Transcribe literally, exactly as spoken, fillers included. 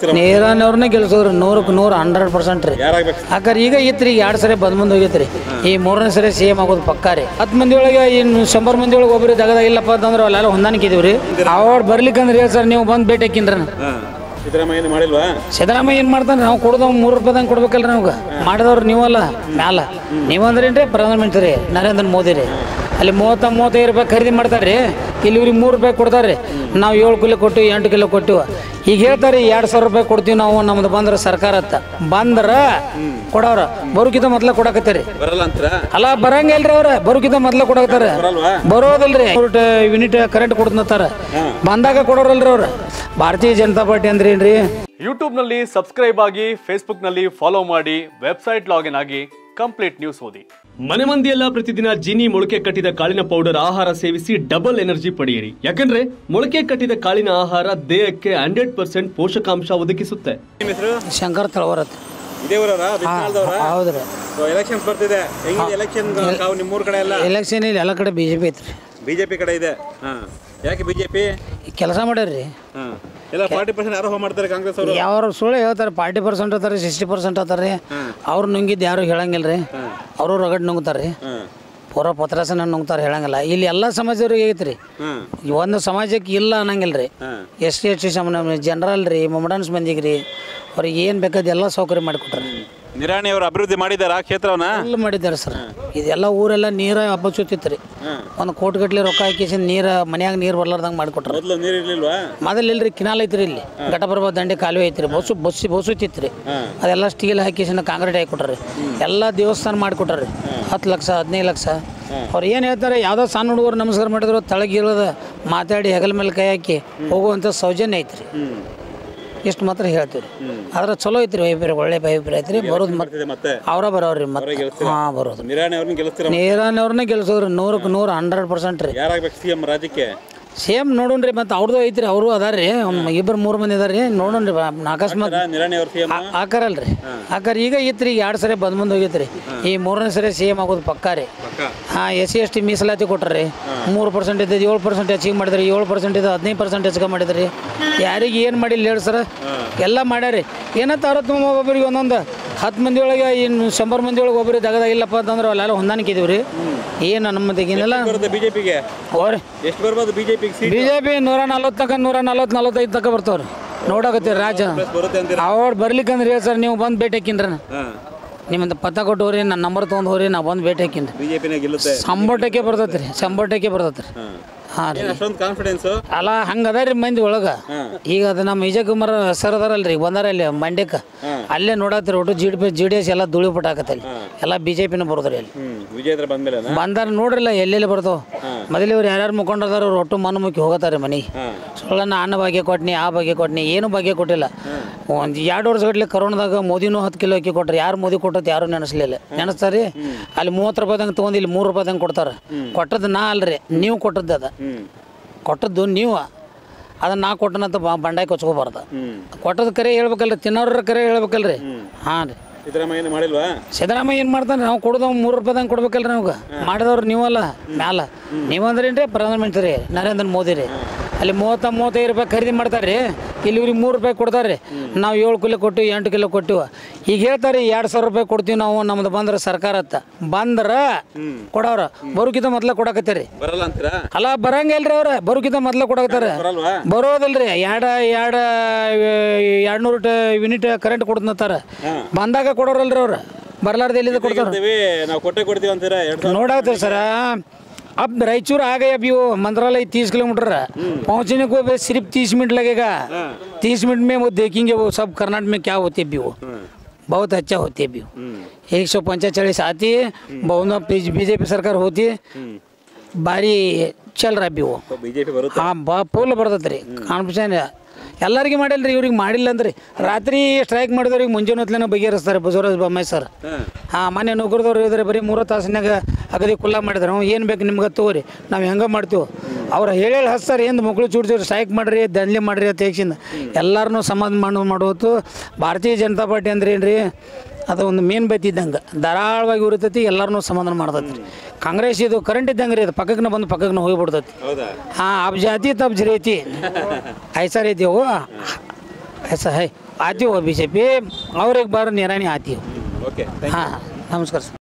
ನೇರನವ್ರನ್ನ ಗೆಲ್ಸೋದ್ರಿ ನೂರಕ್ಕೆ ನೂರು ಹಂಡ್ರೆಡ್ ಪರ್ಸೆಂಟ್ ರೀ. ಯಾಕಂದ್ರೆ ಈಗ ಇತ್ರಿ ಎರಡು ಸರಿ ಬಂದ್ ಮುಂದೆ ಹೋಗೈತ್ರಿ. ಈ ಮೂರನೇ ಸರಿ ಸಿ ಎಂ ಆಗೋದು ಪಕ್ಕಾ ರೀ. ಹತ್ತು ಮಂದಿ ಒಳಗೆ ಇನ್ನು ಶಂಬರ್ ಮಂದಿ ಒಳಗೆ ಒಬ್ಬರು ತೆಗದಾಗಿಲ್ಲಪ್ಪ ಅಂತಂದ್ರೆ ಅಲ್ಲೆಲ್ಲ ಹೊಂದಾಣಿಕೆ ಇದೀವಿ. ಅವ್ರು ಬರ್ಲಿಕ್ಕಂದ್ರೆ ಹೇಳಿ ಸರ್ ನೀವು ಬಂದು ಭೇಟಿ ಹಾಕಿನ್ರಿ. ಸಿದ್ದರಾಮಯ್ಯ ಮಾಡಿಲ್ವಾ? ಸಿದ್ದರಾಮಯ್ಯ ಏನು ಮಾಡ್ತಾನೆ? ನಾವು ಕೊಡೋದು ಮೂರು ರೂಪಾಯಿದಂಗೆ ಕೊಡ್ಬೇಕಲ್ರಿ ನಮ್ಗೆ. ಮಾಡಿದವ್ರು ನೀವಲ್ಲ ಮ್ಯಾಲ ನೀವಂದ್ರೇನ್ರಿ ಪ್ರಧಾನಮಂತ್ರಿ ನರೇಂದ್ರ ಮೋದಿ ರೀ. ಅಲ್ಲಿ ಮೂವತ್ತ ಮೂವತ್ತೈದು ರೂಪಾಯಿ ಖರೀದಿ ಮಾಡ್ತಾರೆ ರೀ. ಇಲ್ಲಿ ಇವ್ರಿಗೆ ಮೂರು ರೂಪಾಯಿ ಕೊಡ್ತಾರೆ. ನಾವು ಏಳು ಕಿಲೋ ಕೊಟ್ಟು ಎಂಟು ಕಿಲೋ ಕೊಟ್ಟಿವ. ಈಗ ಹೇಳ್ತಾರೆ ಎರಡು ಸಾವಿರ ರೂಪಾಯಿ ಕೊಡ್ತೀವಿ ನಾವು ನಮ್ದು ಬಂದ್ರೆ ಸರ್ಕಾರ ಅಂತ ಬಂದ್ರ ಕೊಡವ್ರ ಬರೋಕಿಂತ ಮೊದ್ಲ ಕೊಡಕತ್ತಾರೆ. ಅಲ್ಲ ಬರಂಗಿಲ್ರಿ ಅವ್ರ ಬರೋಕಿಂತ ಮೊದ್ಲ ಕೊಡಕತ್ತಾರ. ಬರೋದಲ್ರಿ ಯೂನಿಟ್ ಕರೆಂಟ್ ಕೊಡ್ತಾರ ಬಂದಾಗ ಕೊಡೋರಲ್ರಿ ಅವ್ರ. ಭಾರತೀಯ ಜನತಾ ಪಾರ್ಟಿ ಅಂದ್ರೆ ಏನ್ರಿ? ಯೂಟ್ಯೂಬ್ ನಲ್ಲಿ ಸಬ್ಸ್ಕ್ರೈಬ್ ಆಗಿ, ಫೇಸ್ಬುಕ್ ನಲ್ಲಿ ಫಾಲೋ ಮಾಡಿ, ವೆಬ್ಸೈಟ್ ಲಾಗಿನ್ ಆಗಿ ಕಂಪ್ಲೀಟ್ ನ್ಯೂಸ್ ಓದಿ. ಮನೆ ಮಂದಿಯೆಲ್ಲ ಪ್ರತಿದಿನ ಜಿನಿ ಮೊಳಕೆ ಕಟ್ಟಿದ ಕಾಳಿನ ಪೌಡರ್ ಆಹಾರ ಸೇವಿಸಿ ಡಬಲ್ ಎನರ್ಜಿ ಪಡೆಯಿರಿ. ಯಾಕಂದ್ರೆ ಮೊಳಕೆ ಕಟ್ಟಿದ ಕಾಳಿನ ಆಹಾರ ದೇಹಕ್ಕೆ ಹಂಡ್ರೆಡ್ ಪರ್ಸೆಂಟ್ ಪೋಷಕಾಂಶ ಒದಗಿಸುತ್ತೆ. ಶಂಕರ್ ತಳವರತ್ ಹೌದ್ರಿ. ಎಲೆಕ್ಷನ್ಸ್ ಬರ್ತಿದೆ. ನಿಮ್ಮೂರ ಕಡೆ ಎಲ್ಲ ಎಲೆಕ್ಷನ್ ಇಲ್ಲಿ ಎಲ್ಲ ಕಡೆ ಬಿಜೆಪಿ ಐತ್ರಿ. ಬಿಜೆಪಿ ಕಡೆ ಇದೆ. ಯಾಕೆ ಬಿಜೆಪಿ ಕೆಲಸ ಮಾಡ್ಯಾರ್ರಿ? ಎಲ್ಲ ಫಾರ್ಟಿ ಪರ್ಸೆಂಟ್ ಆರೋಪ ಮಾಡ್ತಾರೆ ಕಾಂಗ್ರೆಸ್ ಅವರು. ಯಾವ ಸುಳ್ಳು ಹೇಳ್ತಾರೆ. ಫಾರ್ಟಿ ಪರ್ಸೆಂಟ್ ಅದಾರೆ, ಸಿಕ್ಸ್ಟಿ ಪರ್ಸೆಂಟ್ ಅದಾರೆ. ಅವ್ರು ನುಂಗಿದ್ದು ಯಾರು ಹೇಳಂಗಿಲ್ರಿ. ಅವರು ರಗಡ್ ನುಂಗ್ತಾರೆ. ಪೂರ ಪತ್ರಾಸನ ನುಂಗ್ತಾರೆ, ಹೇಳಂಗಿಲ್ಲ. ಇಲ್ಲಿ ಎಲ್ಲ ಸಮಾಜದವ್ರಿಗೆ ಐತ್ರಿ. ಒಂದು ಸಮಾಜಕ್ಕೆ ಇಲ್ಲ ಅನ್ನಂಗಿಲ್ರಿ. ಎಸ್ ಟಿ ಎಸ್ ಟಿ ಸಮ ಜನರಲ್ ರೀ, ಮೊಮಡನ್ಸ್ ಮಂದಿಗೆ ರೀ, ಅವ್ರಿಗೆ ಏನು ಬೇಕಾದ ಎಲ್ಲ ಸೌಕರ್ಯ ಮಾಡಿಕೊಟ್ರಿ. ನಿರಾಣಿ ಅವರು ಅಭಿವೃದ್ಧಿ ಮಾಡಿದಾರ ಕ್ಷೇತ್ರವನ್ನ? ಎಲ್ಲ ಮಾಡಿದ್ದಾರೆ ಸರ್. ಇದೆಲ್ಲ ಊರೆಲ್ಲ ನೀರ ಹಬ್ಬಸುತ್ತಿತ್ತು ರೀ. ಒಂದು ಕೋಟಿ ಗಟ್ಲೆ ರೊಕ್ಕ ಹಾಕಿಸಿ ನೀರ ಮನ್ಯಾಗ ನೀರು ಬರ್ಲಾರ್ದಂಗೆ ಮಾಡಿಕೊಟ್ರಿ. ನೀರು ಇರ್ಲಿಲ್ವಾ? ಮೊದಲು ಇಲ್ರಿ, ಕಿನಾಲ್ ಐತ್ರಿ. ಇಲ್ಲಿ ಘಟಪ್ರಭಾ ದಂಡೆ ಕಾಲುವೆ ಐತ್ರಿ. ಬಸ್ಸು ಬಸ್ಸಿ ಬಸ್ಸುತ್ತಿತ್ತು ರೀ. ಅದೆಲ್ಲ ಸ್ಟೀಲ್ ಹಾಕಿಸಿ ಕಾಂಕ್ರೀಟ್ ಹಾಕಿಕೊಟ್ರಿ. ಎಲ್ಲ ದೇವಸ್ಥಾನ ಮಾಡಿಕೊಟ್ರಿ. ಹತ್ತು ಲಕ್ಷ ಹದಿನೈದು ಲಕ್ಷ. ಅವ್ರು ಏನು ಹೇಳ್ತಾರೆ, ಯಾವುದೋ ಸಣ್ಣ ಹುಡುಗರು ನಮಸ್ಕಾರ ಮಾಡಿದ್ರು ತಳಗಿರೋದ ಮಾತಾಡಿ ಹೆಗಲ ಮೇಲೆ ಕೈ ಹಾಕಿ ಹೋಗುವಂಥ ಸೌಜನ್ಯ ಐತ್ರಿ. ಇಷ್ಟು ಮಾತ್ರ ಹೇಳ್ತೀವಿ. ಆದ್ರೆ ಚಲೋ ಐತ್ರಿ. ಅಭಿಪ್ರಾಯ ಒಳ್ಳೆ ಅಭಿಪ್ರಾಯ ಐತ್ರಿ. ಬರೋದು ಮತ್ತೆ ಅವರ ಬರೋವ್ರಿ. ಮತ್ತೆ ಹಾಂ ಬರೋದು ನೇರನವ್ರನ್ನ ಗೆಲ್ಸೋದ್ರಿ ನೂರಕ್ಕೆ ನೂರು ಹಂಡ್ರೆಡ್ ಪರ್ಸೆಂಟ್ ರೀ. ಸಿಎಂ ರಾಜ್ಯಕ್ಕೆ ಸೇಮ್ ನೋಡೋಣ್ರಿ. ಮತ್ತೆ ಅವ್ರದ್ದು ಐತ್ರಿ. ಅವರು ಅದಾರ್ರಿ. ಇಬ್ಬರು ಮೂರು ಮಂದಿ ಅದಾರ ರೀ. ನೋಡೋಣ್ರಿ ಅಕಸ್ಮಾತ್ ಹಾಕಾರಲ್ರಿ. ಹಾಕಾರ ಈಗ ಇತ್ರಿ ಎರಡು ಸರಿ ಬಂದ್ ಮುಂದೆ ಹೋಗೈತ್ರಿ. ಈ ಮೂರನೇ ಸರಿ ಸಿ ಎಂ ಆಗೋದು ಪಕ್ಕಾ ರೀ. ಹಾಂ ಎಸ್ ಸಿ ಎಸ್ ಟಿ ಮೀಸಲಾತಿ ಕೊಟ್ರಿ. ಮೂರು ಪರ್ಸೆಂಟ್ ಇದ್ದದ್ದು ಏಳು ಪರ್ಸೆಂಟ್ ಹೆಚ್ಚಿಗೆ ಮಾಡಿದ್ರಿ. ಏಳು ಪರ್ಸೆಂಟ್ ಇದ್ದು ಹದಿನೈದು ಪರ್ಸೆಂಟ್ ಹೆಚ್ಚಿಗೆ ಮಾಡಿದ್ರಿ. ಯಾರಿಗೆ ಏನು ಮಾಡಿಲ್ಲ ಹೇಳಿ ಸರ್? ಎಲ್ಲ ಮಾಡ್ಯಾರಿ. ಏನಂತ ತಾರತಮ್ಯ ಒಬ್ಬರಿಗೆ ಒಂದೊಂದು ಹತ್ತು ಮಂದಿ ಒಳಗೆ ಇನ್ನು ಶಂಬರ್ ಮಂದಿ ಒಳಗೆ ಒಬ್ಬರು ತೆಗದಾಗಿಲ್ಲಪ್ಪ ಅಂತಂದ್ರೆ ಅಲ್ಲೆಲ್ಲ ಹೊಂದಾಣಿಕೆ ಇದೀವಿ ರೀ. ಏನು ನಮ್ಮ ತೆಗಿನೆಲ್ಲ ಬಿಜೆಪಿಗೆ ಎಷ್ಟು ಬರ್ಬೋದು? ಬಿಜೆಪಿ ಬಿಜೆಪಿ ನೂರ ನಲ್ವತ್ತು ತಕ ನೂರ ನಲ್ವತ್ತು ನಲ್ವತ್ತೈದು ತಕ ಬರ್ತಾವ್ರಿ. ನೋಡಕತ್ತೀರಿ ರಾಜ. ಅವ್ರು ಬರ್ಲಿಕ್ಕಂದ್ರೆ ಹೇಳಿ ಸರ್ ನೀವು ಬಂದು ಭೇಟಿ ಹಾಕಿನ್ರಿ. ನಿಮ್ಮಂತ ಪತ್ತ ಕೊಟ್ಟು ಹೋರಿ, ನನ್ನ ನಂಬರ್ ತೊಗೊಂಡು ಹೋರಿ, ನಾ ಬಂದು ಭೇಟಿ ಹಾಕಿನ್ರಿ. ಸಂಬೋಟಕ್ಕೆ ಬರ್ತೈತಿ ರೀ. ಸಂಬೋಟಕ್ಕೆ ಬರ್ತೈತಿ ರೀ. ಹಾಂ ರೀ. ಕಾನ್ಫಿಡೆನ್ಸ್ ಅಲ್ಲ ಹಂಗೆ ಅದ ರೀ ಮಂದಿ ಒಳಗೆ. ಈಗ ಅದು ನಮ್ಮ ವಿಜಯ್ ಕುಮಾರ್ ಸರ್ ಅದಾರಲ್ರಿ, ಬಂದಾರ ಇಲ್ಲಿ ಮಂಡ್ಯಕ್ಕೆ. ಅಲ್ಲೇ ನೋಡತ್ತೀರಿ ಒಟ್ಟು G D P G D S ಎಲ್ಲ ಧೂಳಿ ಪಟ್ಟಾಕತ್ತಲ್ಲಿ. ಎಲ್ಲ ಬಿ ಜೆ ಪಿನ ಬರೋದ್ರಿ ಅಲ್ಲಿ. ಬಂದಾರ ನೋಡ್ರಿಲ್ಲ ಎಲ್ಲೆಲ್ಲಿ ಬರ್ತಾವ. ಮೊದಲು ಇವ್ರು ಯಾರ್ಯಾರು ಮುಖಂಡದಾರ ಅವ್ರು ಒಟ್ಟು ಮಣ್ಣು ಮುಕ್ಕಿ ಹೋಗತ್ತಾರೆ ಮನೆಗೆ. ಸುಳ್ಳನ್ನ ಅನ್ನ ಭಾಗ್ಯ ಕೊಟ್ನಿ, ಆ ಭಾಗ್ಯ ಕೊಟ್ನಿ, ಏನು ಭಾಗ್ಯ ಕೊಟ್ಟಿಲ್ಲ. ಒಂದು ಎರಡು ವರ್ಷ ಗಟ್ಲೆ ಕರೋನಾದಾಗ ಮೋದಿನೂ ಹತ್ತು ಕಿಲೋ ಅಕ್ಕಿ ಕೊಟ್ರಿ. ಯಾರು ಮೋದಿ ಕೊಟ್ಟದ್ದು ಯಾರು ನೆನೆಸ್ಲಿಲ್ಲ. ನೆನೆಸ್ತಾರೆ ಅಲ್ಲಿ ಮೂವತ್ತು ರೂಪಾಯಿದಂಗೆ ತೊಗೊಂಡು ಇಲ್ಲಿ ಮೂರು ರೂಪಾಯಿದಂಗೆ ಕೊಡ್ತಾರೆ. ಕೊಟ್ಟದ್ದು ನಾ ಅಲ್ರಿ, ನೀವು ಕೊಟ್ಟದ್ದು ಅದ. ಕೊಟ್ಟದ್ದು ನೀವು ಅದನ್ನ ನಾ ಕೊಟ್ಟನಂತ ಬಂಡಾಯ ಕೊಚ್ಕೋಬಾರ್ದು. ಕೊಟ್ಟದ ಕರೆ ಹೇಳ್ಬೇಕಲ್ರಿ, ತಿನ್ನೋರ ಕರೆ ಹೇಳ್ಬೇಕಲ್ರಿ. ಹಾಂ ರೀ. ಸಿದ್ದರಾಮಯ್ಯ ಮಾಡಿಲ್ವಾ? ಸಿದ್ದರಾಮಯ್ಯ ಏನು ಮಾಡ್ತಾನೆ? ನಾವು ಕೊಡೋದು ಮೂರು ರೂಪಾಯಿದಂಗೆ ಕೊಡ್ಬೇಕಲ್ರಿ ನಮ್ಗೆ. ಮಾಡಿದವ್ರು ನೀವಲ್ಲ ಮ್ಯಾಲ ನೀವಂದ್ರೇನ್ರಿ ಪ್ರಧಾನಮಂತ್ರಿ ನರೇಂದ್ರ ಮೋದಿ ರೀ. ಅಲ್ಲಿ ಮೂವತ್ತ ಮೂವತ್ತೈದು ರೂಪಾಯಿ ಖರೀದಿ ಮಾಡ್ತಾರೆ ರೀ. ಇಲ್ಲಿ ಇವ್ರಿಗೆ ಮೂರು ರೂಪಾಯಿ ಕೊಡ್ತಾರೆ. ನಾವು ಏಳು ಕಿಲೋ ಕೊಟ್ಟಿವಿ, ಎಂಟು ಕಿಲೋ ಕೊಟ್ಟಿವ. ಈಗ ಹೇಳ್ತಾರೆ ಎರಡು ಸಾವಿರ ರೂಪಾಯಿ ಕೊಡ್ತೀವಿ ನಾವು ನಮ್ದು ಬಂದ್ರೆ ಸರ್ಕಾರ ಅಂತ ಬಂದ್ರ ಕೊಡವ್ರ ಬರೋಕಿಂತ ಮೊದ್ಲ ಕೊಡಕತ್ತಾರೆ. ಅಲ್ಲ ಬರಂಗಿಲ್ರಿ ಅವ್ರ ಬರೋಕಿಂತ ಮೊದ್ಲ ಕೊಡಕತ್ತಾರೆ. ಬರೋದಲ್ರಿ. ಎರಡು ಎರಡು ಎರಡು ನೂರು ಯೂನಿಟ್ ಕರೆಂಟ್ ಕೊಡ್ತಾರ. ಬಂದಾಗ ಕೊಡೋರಲ್ರಿ ಅವ್ರು. ಬರ್ಲಾರ್ದ ಎಲ್ಲಿಂದ ಕೊಡ್ತಾರೆ? ನೋಡಾಕ್ತೀರಿ ಸರ. अब रायचूर आ गए। अभी वो मंत्रालय तीस किलोमीटर है, पहुंचने को सिर्फ तीस मिनट लगेगा। तीस मिनट में वो देखेंगे वो सब कर्नाटक में क्या होते भी वो बहुत अच्छा होते भी। एक सौ पंचाचालीस आती है, बहुत बीजेपी सरकार होती है, बारी चल रहा भी वो बीजेपी। हाँ फुल बरतत ರೀ ಕಾನ್ಫಿಡೆನ್ಸ್ ಎಲ್ಲರಿಗೆ ಮಾಡಿಲ್ಲ ರೀ. ಇವ್ರಿಗೆ ಮಾಡಿಲ್ಲ ಅಂದ್ರೆ ರಾತ್ರಿ ಸ್ಟ್ರೈಕ್ ಮಾಡಿದವ್ರಿಗೆ ಮುಂಜಾನೆ ಹೊತ್ತಲೇನೋ ಬಗೆಹರಿಸ್ತಾರೆ ಬಸವರಾಜ ಬೊಮ್ಮಾಯಿ ಸರ್. ಹಾಂ ಮನೆ ನೌಕರದವ್ರು ಇದ್ರೆ ಬರೀ ಮೂರು ತಾಸಿನಾಗ ಅಗದಿ ಕುಲ್ಲ ಮಾಡಿದ್ರು. ಏನು ಬೇಕು ನಿಮ್ಗೆ ತಗೋರಿ, ನಾವು ಹೆಂಗೆ ಮಾಡ್ತೀವಿ. ಅವ್ರು ಹೇಳಿ ಹೇಳಿ ಹಚ್ತಾರೆ ಏನು ಮಕ್ಕಳು ಚೂಡ್ತೀವ್ರಿ ಸ್ಟ್ರೈಕ್ ಮಾಡಿರಿ ದಂಧೆ ಮಾಡಿರಿ ಅಂತ ಹೇಗಿಂದ ಎಲ್ಲರನ್ನೂ ಸಮಾಧಾನ ಮಾಡಿ ಮಾಡೋದು. ಭಾರತೀಯ ಜನತಾ ಪಾರ್ಟಿ ಅಂದ್ರೆ ಏನು ರೀ, ಅದು ಒಂದು ಮೇನ್ ಬೈತಿ ಇದ್ದಂಗೆ ಧಾರಾಳವಾಗಿ ಉರಿತೈತಿ, ಎಲ್ಲರನ್ನೂ ಸಮಾಧಾನ ಮಾಡ್ತೈತಿ ರೀ. ಕಾಂಗ್ರೆಸ್ ಇದು ಕರೆಂಟ್ ಇದ್ದಂಗೆ ರೀ, ಅದು ಪಕ್ಕಕ್ಕೆ ಬಂದು ಪಕ್ಕಕ್ಕೆ ಹೋಗಿಬಿಡ್ತೈತಿ. ಹಾಂ ಅಬ್ ಜಾತಿ ತಬ್ ಜರೀತಿ ಐಸಾ ರೀತಿ ಅವು ऐसा है, आती हो बीजेपी और एक बार निरानी आती हो। ओके हाँ नमस्कार सर।